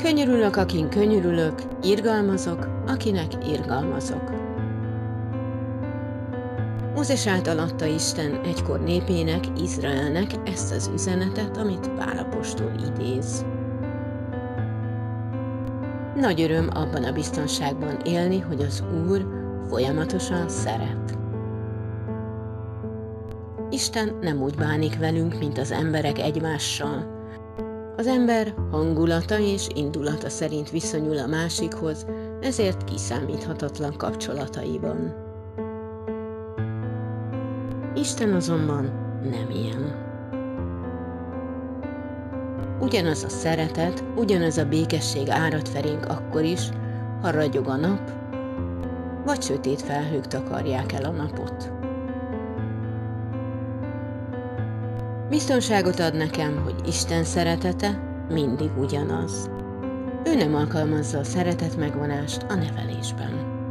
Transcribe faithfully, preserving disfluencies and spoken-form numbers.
Könyörülök, akin könyörülök, irgalmazok, akinek irgalmazok. Mózes által adta Isten egykor népének, Izraelnek ezt az üzenetet, amit Pál apostol idéz. Nagy öröm abban a biztonságban élni, hogy az Úr folyamatosan szeret. Isten nem úgy bánik velünk, mint az emberek egymással. Az ember hangulata és indulata szerint viszonyul a másikhoz, ezért kiszámíthatatlan kapcsolataiban. Isten azonban nem ilyen. Ugyanaz a szeretet, ugyanaz a békesség árad felénk akkor is, ha ragyog a nap, vagy sötét felhők takarják el a napot. Biztonságot ad nekem, hogy Isten szeretete mindig ugyanaz. Ő nem alkalmazza a szeretet megvonást a nevelésben.